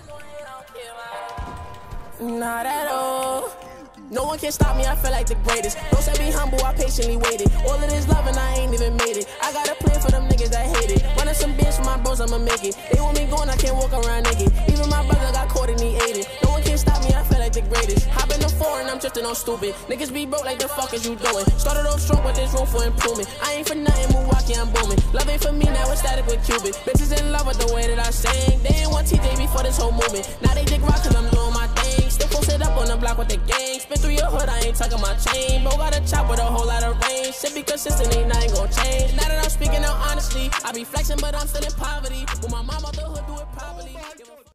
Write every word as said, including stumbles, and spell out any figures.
Not at all. No one can stop me, I feel like the greatest. Don't say be humble, I patiently waited. All of this love and I ain't even made it. I got a plan for them niggas that hate it. Running some bitch for my bros, I'ma make it. They want me going, I can't walk around naked. Even my brother got caught and he ate it. No one can stop me, I feel like the greatest. Hop in the foreign, I'm drifting on stupid. Niggas be broke like the fuck is you doing? Started off strong, but there's room for improvement. I ain't for nothing, Milwaukee, I'm booming. Love ain't for me, now it's static with Cuban. Bitches in love with the way that I sing. They ain't want T J before this whole movement. Now they dig rock cause I'm doing my thing. Still posted up on the block with the gang. Spin through your hood, I ain't tucking my chain. Bro got a chop with a whole lot of range. Shit be consistent, ain't nothing gon' change. Now that I'm speaking out honestly, I be flexing, but I'm still in poverty. When my mom out the hood, do it properly.